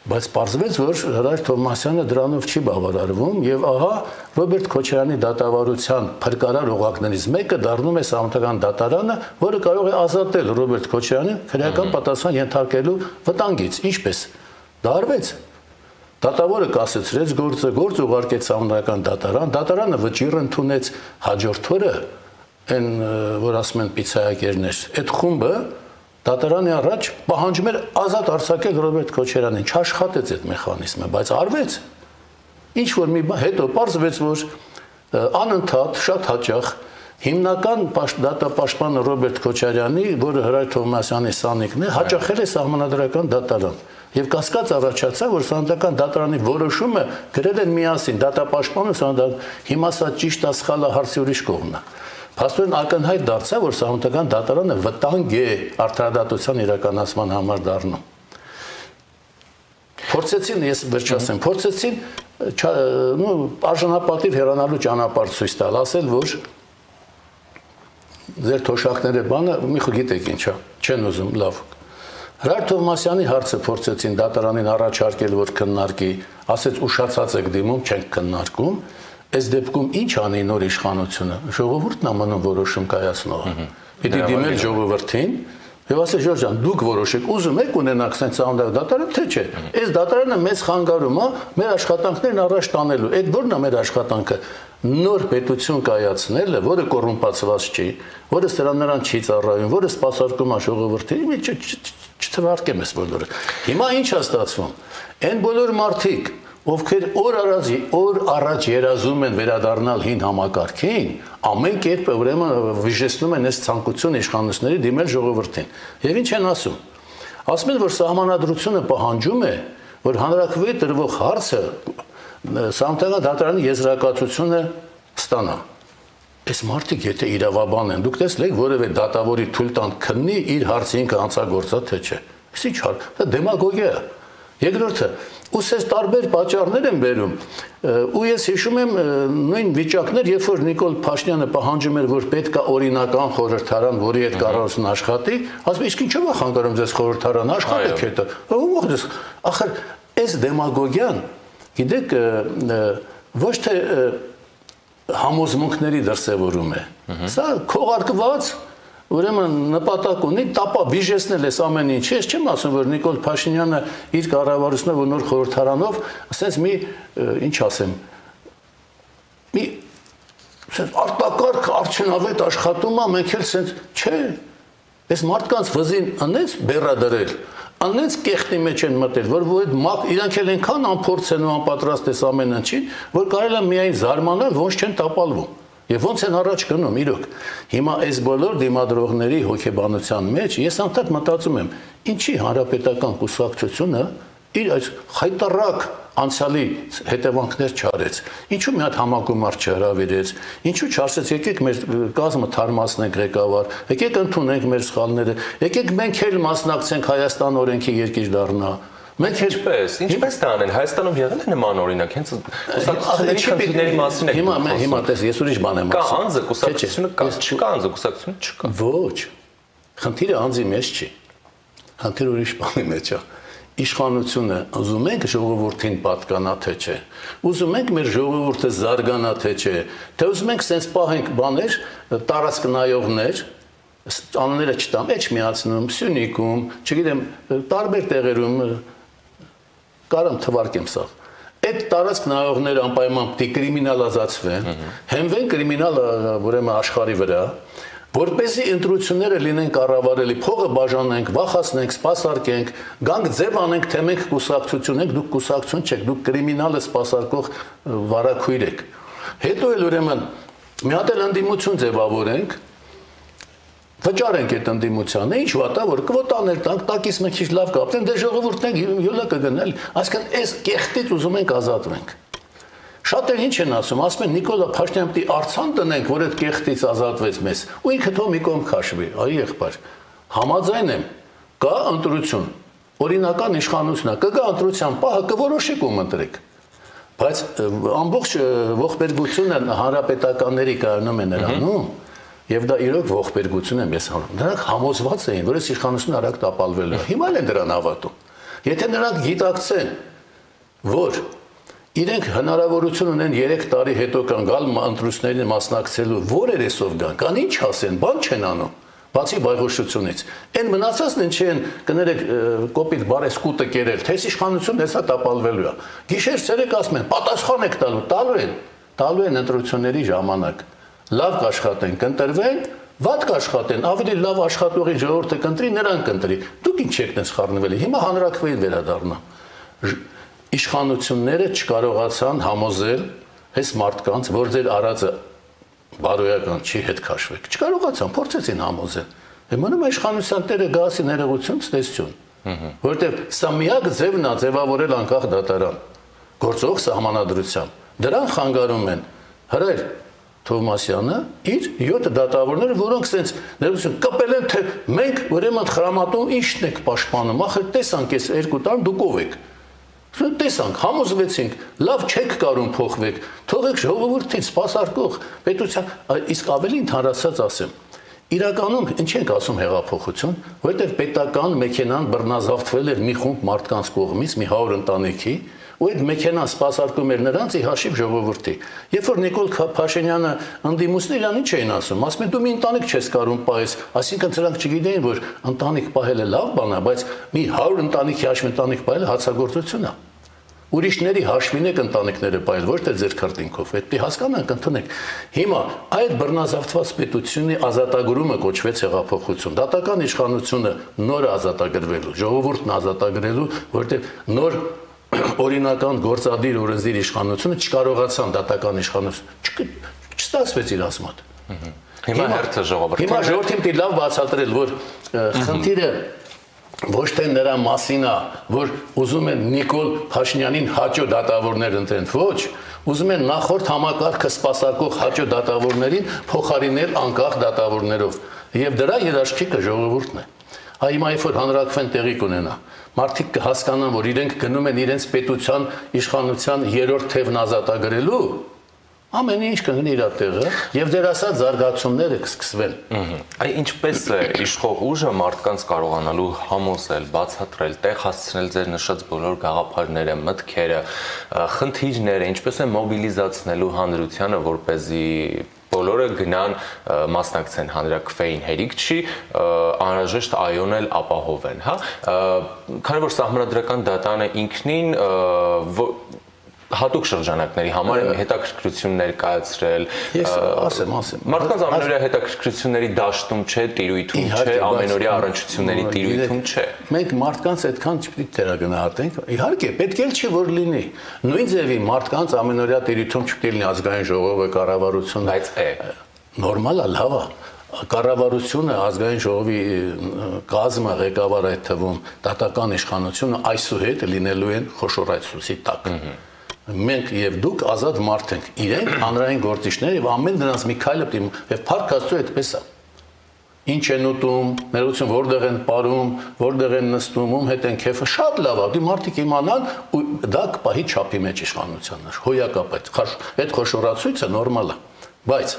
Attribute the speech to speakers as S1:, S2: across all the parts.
S1: Բայց պարզվեց, որ Հրայր Թովմասյանը դրանով չի բավարարվում եւ ահա Ռոբերտ Քոչարյանի դատավարության փրկարար օղակներից մեկը դառնում է Սահմանադրական դատարանը, որը կարող է ազատել Ռոբերտ Քոչարյանին քրեական պատասխան ենթարկելու վտանգից։ Ինչպես դա արվեց։ Դատավորը կասեցրեց գործ ուղարկեց Սահմանադրական դատարան, դատարանը վճիռ ընդունեց հաջորդ օրը այն որ ասում են պիցայակերներ, այդ խումբը դատարանի առաջ պահանջում էր ազատ արձակել Ռոբերտ Քոչարյանին, չաշխատեց այդ մեխանիզմը, բայց արվեց։ Ինչ որ մի բան, հետո պարզվեց, որ անընդհատ շատ հաճախ հիմնական դատապաշտպանը Ռոբերտ Քոչարյանի, որը Հրայր Թովմասյանի սանիկն է, հաճախել է Սահմանադրական դատարան։ Եվ կասկած առաջացավ, որ Սահմանադրական դատարանի որոշումը գրել են միասին դատապաշտպանը, հիմա սա ճիշտ է, սխալ է, հարցի ուրիշ կողմն է։ Փաստորեն ակնհայտ դարձավ, որ Սահմանադրական դատարանը վտանգ է արդարադատության իրականացման համար դառնում։ Փորձեցին, ես վերջացնեմ, փորձեցին արժանապատիվ հեռանալու ճանապարհ ցույց տալ, ասել, որ ձեր թոշակները բանը մի խո գիտեք ինչ է, չեն ուզում, լավ։ Հրայր Թովմասյանի հարցը փորձեցին դատարանին առաջարկել, որ քննարկի, ասեց ուշացած եք դիմում, չենք քննարկում։ Այս դեպքում ինչ անի նոր իշխանությունը, ժողովուրդն է մնում որոշում կայացնողը։ Պիտի դիմել ժողովրդին եւ ասել Ժորժ ջան, դուք որոշեք, ուզում եք ունենաք sense Սահմանադրական դատարան, թե չէ։ Այս դատարանը մեզ խանգարում է մեր աշխատանքներն առաջ տանելու։ Այդ որն է մեր աշխատանքը։ Նոր պետություն կայացնելը, որը կոռումպացված չի, որը սրաննրան չի ծառայում, որը սպասարկում է ժողովրդին, չթվարկեմ այս բոլորը։ Հիմա ինչ է ստացվում։ Այն բոլոր մարդիկ, ովքեր օր առաջ երազում են վերադառնալ հին համակարգին, ամեն կերպ ուրեմն վիժեցնում են այս ցանկություն իշխանությունների դիմել ժողովրդին։ Եվ ինչ են ասում։ Ասում են, որ Սահմանադրությունը պահանջում է, որ հանրաքվեի տրվող հարցը Սահմանադրական դատարանի եզրակացությունը ստանա։ Այս մարդիկ եթե իրավաբան են, դուք տեսեք որևէ դատավորի թույլ տան քննի իր հարցը ինքը անցագործա թե չէ։ Իսկ ինչ հար, դա դեմագոգիա է։ Երկրորդը, ուսես տարբեր պատճառներ են բերում, ու ես հիշում եմ նույն վիճակներ, երբ որ Նիկոլ Փաշինյանը պահանջում էր, որ պետք է օրինական խորհրդարան, որի հետ կառավարությունը աշխատի, ասում իսկ ինչով է խանգարում ձեզ խորհրդարան, աշխատեք հետո։ Ո՞վ է։ Ախր այս դեմագոգիան, գիտեք, ոչ թե համոզմունքների դրսևորում է։ Սա քողարկված ուրեմն նպատակ ունի տապա բիժեցնել այս ամեն ինչը, ես չեմ ասում, որ Նիկոլ Փաշինյանը իր կառավարությունով ու նոր խորհրդարանով, ասես մի, ինչ ասեմ, մի արտակարգ արդյունավետ աշխատում է, մենք էլ սենց, չէ, այս մարդկանց վզին անեց բեռադրել, անեց կեղտի մեջ են մտել, որ իրանք էլ ենքան անփորձ են ու անպատրաստ այս ամեն ինչին, որ կարել է միայն զարմանալ, ոնց չեն տապալվում։ Եվ ոնց են առաջ գնում, իրոք։ Հիմա այս բոլոր դիմադրողների հոգեբանության մեջ ես անդադ մտածում եմ, ինչի հանրապետական կուսակցությունը իր այս խայտարակ անցյալի հետևանքներ չարեց։ Ինչու մի հատ համագումար չհրավիրեց, ինչու չասեց եկեք մեր կազմը թարմացնենք ղեկավար, եկեք ընդունենք մեր սխալները, եկեք մենք էլ մասնակցենք Հայաստան օրենքի երկիր դառնա։ Մենք
S2: ինչպես դա անեն, Հայաստանում եղել է նման օրինակ, հենց կուսակցությունների խնդիրների մասին եք խոսում։
S1: Հիմա տես, ես ուրիշ բան եմ
S2: ասում։ Կա անձը կուսակցությունը կա, չկա անձը կուսակցությունը չկա։
S1: Ոչ։ Խնդիրը անձի մեջ չի։ Խնդիրը ուրիշ բանի մեջ է։ Իշխանությունը ուզում ենք ժողովրդին պատկանա թե չէ։ Ուզում ենք մեր ժողովուրդը զարգանա թե չէ։ Թե ուզում ենք sense պահենք բաներ, տարածք նայողներ, անունները չտամ, Էջմիածնում, Սյունիքում, չգիտեմ, տարբեր տեղերում կարամ թվարկեմ սա։ Այդ տարածք նայողները անպայման պիտի կրիմինալիզացվեն, հենվեն կրիմինալ ուրեմն աշխարհի վրա, որպեսզի ընտրությունները լինեն կառավարելի, փողը բաժանենք, վախացնենք, սպասարկենք, գանք ձև անենք, թե մենք կուսակցություն ենք, դուք կուսակցություն չեք, դուք կրիմինալը սպասարկող վարակույր եք։ Հետո էլ ուրեմն մի հատ էլ ընդդիմություն ձևավորենք, վճարենք այդ ընդդիմությանը, ինչ վատա, որ կվոտաներ տանք, տակից մեկ քիչ լավ կապտեն, դե ժողովուրդն ենք յոլա կգնել, այսինքն այս կեղտից ուզում ենք ազատվենք։ Շատեր ինչ են ասում են Նիկոլ Փաշինյան պիտի արցան տնենք, որ այդ կեղտից ազատվեց մեզ, ու ինքը թող մի կողմ քաշվի, այ եղբայր, համաձայն եմ, կա ընտրություն, օրինական իշխանությունն է, կգա ընտրության պահը, կորոշեք ում ընտրեք, բայց ամբողջ ողբերգությունը հանրապետականների կայանում է նրանում, եւ դա իրոք ողբերգություն եմ ես հանում, նրանք համոզված էին, որ այս իշխանությունը արագ տապալվելու է, հիմա էլ են դրան հավատում։ Եթե նրանք գիտակցեն, որ իրենք հնարավորություն ունեն 3 տարի հետո կան գալ ընտրություններին մասնակցելու, որ երեսով գան, կան ինչ ասեն, բան չեն անում, բացի բայղուշությունից։ Այն մնացածն ինչ են, կներեք կոպիտ բարեսկուտը կերել, թե իշխանությունն հեսա տապալվելու է։ Գիշեր ցերեկ ասում են, պատասխան եք տալու են ընտրությունների ժամանակ։ Լավ կաշխատեն, կընտրվեն, վատ կաշխատեն, ավելի լավ աշխատողի ժողովուրդը կընտրի, նրանք կընտրի։ Դուք ինչ եք դες խառնվել, հիմա հանրակրվեին վերադառնա։ Իշխանությունները չկարողացան համոզել այս մարդկանց, որ ձեր արածը բարոյական չի, հետ քաշվեք։ Չկարողացան, փորձեցին համոզել։ Մնում է իշխանության տերը գասի ներողություն, ցտեսություն։ Որտեւ սա միակ ձևն է ձևավորել անկախ դատարան, գործող սահմանադրությամբ։ Դրան խանգարում են հրեր Թովմասյանը իր 7 դատավորները, որոնք սենց ներողություն կպել են, թե մենք ուրեմն խրամատում ինչն եք պաշտպանում, ախր տեսանք այս 2 տարի դուք ով եք։ Տեսանք, համոզվեցինք, լավ չեք կարում փոխվեք, թողեք ժողովրդին սպասարկող պետության, իսկ ավելի ընդհանրացած ասեմ, իրականում ինչ ենք ասում հեղափոխություն, որովհետև պետական մեքենան բռնազավթվել էր մի խումբ մարդկանց կողմից, մի 100 ընտանիքի, ու այդ մեքենան սպասարկում էր նրանց ի հաշիվ ժողովրդի։ Երբ որ Նիկոլ Փաշինյանը ընդդիմուցն իրան ինչ էին ասում, ասում են դու մի ընտանիք չես կարում պահես, այսինքն նրանք չգիտեին, որ ընտանիք պահելը լավ բան է, բայց մի 100 ընտանիքի հաշիվ ընտանիք պահելը հացագործություն է։ Ուրիշների հաշվին եք ընտանիքները պահել, ոչ թե ձեր քրտինքով, դա հասկանանք, ընդունեք։ Հիմա այդ բռնազավթված պետությունի ազատագրումը կոչվեց հեղափոխություն։ Դատական իշխանությունը նոր ազատագրվելու, ժողովուրդն ազատագրելու, որտեղ նոր օրինական գործադիր օրենսդիր իշխանությունը չկարողացան դատական իշխանություն չստացվեց իր ասմատ։
S2: Հիմա հերթը ժողովրդի։
S1: Հիմա ժողովրդին պետք է լավ բացատրել, որ խնդիրը ոչ թե նրա մասին է, որ ուզում են Նիկոլ Փաշինյանին հաճո դատավորներ ընտրեն, ոչ, ուզում են նախորդ համակարգը սպասարկող հաճո դատավորներին փոխարինել անկախ դատավորներով, եւ դրա երաշխիքը ժողովուրդն է։ Հիմա երբ որ հանրակրվեն տեղի կունենա, մարդիկ կհասկանան, որ իրենք գնում են իրենց պետության իշխանության 3-րդ թևն ազատագրելու, ամեն ինչ կգնի իր տեղը եւ դեր ասած զարգացումները կսկսվեն։
S2: Այ ինչպես է իշխող ուժը մարդկանց կարողանալու համոզել, բացատրել, տեղ հասցնել ձեր նշած բոլոր գաղափարները, մտքերը, խնդիրները, ինչպես է մոբիլիզացնելու հանրությանը, որպեսզի բոլորը գնան մասնակցեն հանրակրվեին, հերիք չի, անհրաժեշտ այոն էլ ապահովեն, հա։ Քանի որ սահմանադրական դատանը ինքնին հատուկ շրջանակների համար հետաքրքրություն ներկայացրել,
S1: ասեմ,
S2: մարդկանց ամենօրյա հետաքրքրությունների դաշտում չէ, տիրույթում չէ, ամենօրյա առնչությունների տիրույթում չէ։
S1: Մենք մարդկանց այդքան չպետք է թերագնահատենք, իհարկե, պետք է չի որ լինի։ Նույն ձևի մարդկանց ամենօրյա տիրույթում չպետք է լինի ազգային ժողովը, կառավարությունը,
S2: բայց է
S1: նորմալ է, լավ է։ Կառավարությունը, ազգային ժողովի կազմը, ղեկավար այդ թվում, դատական իշխանությունը այսուհետ լինելու են խոշորայցուցի տակ։ Մենք եւ դուք ազատ մարդ ենք, իրենք հանրային գործիչներ եւ ամեն դրանց մի քայլը եւ փառք Աստծո այդպես է։ Ինչ են ուտում, ներողություն, որտեղ են ապարում, որտեղ են նստում, ում հետ են քեֆը, շատ լավ է, դու մարդիկ իմանան ու դա կպահի չափի մեջ իշխանությանը, հոյակապ այդ խոշորացույցը նորմալ է, բայց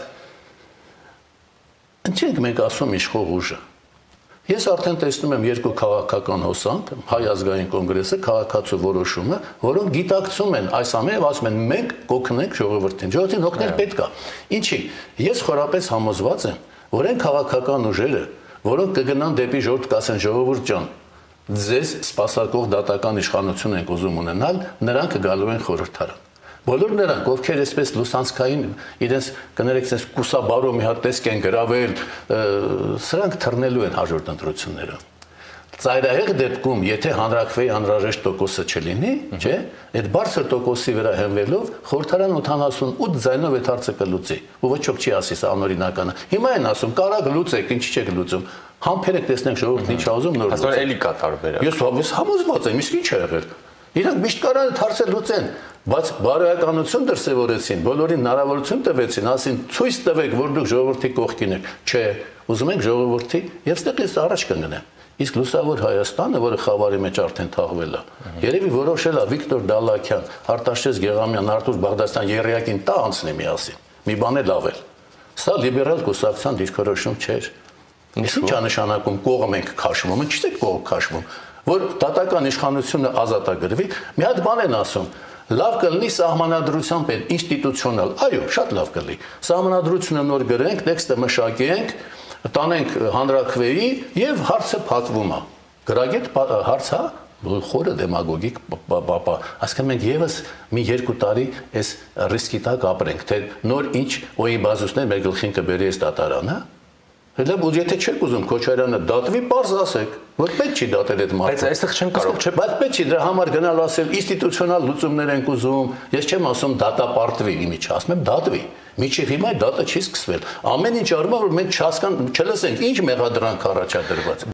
S1: ինչ ենք մենք ասում իշխող ուժը։ Ես արդեն տեսնում եմ երկու քաղաքական հոսանք, Հայ ազգային կոնգրեսը, քաղաքացու որոշումը, որոնք գիտակցում են այս ամենը եւ ասում են մենք կօգնենք ժողովրդին։ Ժողովրդին օգնել պետք է։ Ինչի՞։ Ես խորապես համոզված եմ, որ այն քաղաքական ուժերը, որոնք կգնան դեպի ժողովուրդ կասեն ժողովուրդ ջան, ձեզ սպասարկող դատական իշխանություն ենք ուզում ունենալ, նրանք գալու են խորհրդարան։ Բոլոր նրանք, ովքեր այսպես լուսանցքային իրենց կներեք sense կուսաբարո մի հատ տեսք են գրավել, սրանք թռնելու են հաջորդ ընտրությունները։ Ծայրահեղ դեպքում, եթե հանրակրվեի անհրաժեշտ տոկոսը չլինի, չէ, այդ բարձր տոկոսի վրա հենվելով խորհրդարան 88 ձայնով այդ հարցը կլուծի։ Ու ոչ ոք չի ասի սա անօրինականը։ Հիմա են ասում, կարակ լուծեք, ինչի՞ չեք լուծում։ Համբերեք տեսնենք ժողովուրդն ինչ ուզում նոր լուծեք։
S2: Այսօր էլի կա տարբերակ։
S1: Ես համոզված եմ, իսկ ինչ է եղել։ Իրանք միշտ կարան այդ հարցը լուծեն, բայց բարոյականություն դրսևորեցին, բոլորին հնարավորություն տվեցին, ասին ցույց տվեք, որ դուք ժողովրդի կողքին եք։ Չէ, ուզում ենք ժողովրդի եւ ստեղից առաջ կընկնեն։ Իսկ լուսավոր Հայաստանը, որը խավարի մեջ արդեն թաղվել է, երևի որոշել է Վիկտոր Դալաքյան, Արտաշես Գեղամյան, Արտուր Բաղդասարյան երեակին տա անցնի միասին։ Մի բան էլ ավել։ Սա լիբերալ կուսակցության դիրքորոշում չէր։ Ինչ է նշանակում կողմ ենք քաշվում, չեք կողմ քաշվում։ որ դատական իշխանությունը ազատագրվի, մի հատ բան են ասում, լավ կլինի սահմանադրությամբ այդ ինստիտուցիոնալ, այո, շատ լավ կլինի։ Սահմանադրությունը նոր գրենք, տեքստը մշակենք, տանենք հանրաքվեի եւ հարցը փակվում է։ Գրագետ հարց է, խորը դեմագոգիկ պապա, ասկան մենք եւս մի 2 տարի այս ռիսկի տակ ապրենք, թե նոր ինչ օի բազուսներ մեր գլխին կբերի այս դատարանը։ Հələ ու եթե չեք ուզում Քոչարյանը դատվի, պարզ ասեք, որ պետք չի դատել այդ մարդը։
S2: Բայց այստեղ չեն կարող, չէ՞։
S1: Բայց պետք չի դրա համար գնալ ասել ինստիտուցիոնալ լուծումներ ենք ուզում։ Ես չեմ ասում դատապարտվի, իմիջ ասում եմ դատվի։ Միջև հիմա այդ դատը չի սկսվել։ Ամեն ինչ արվում է, որ մենք չհասկան, չլսենք ինչ մեղադրանք առաջադրված։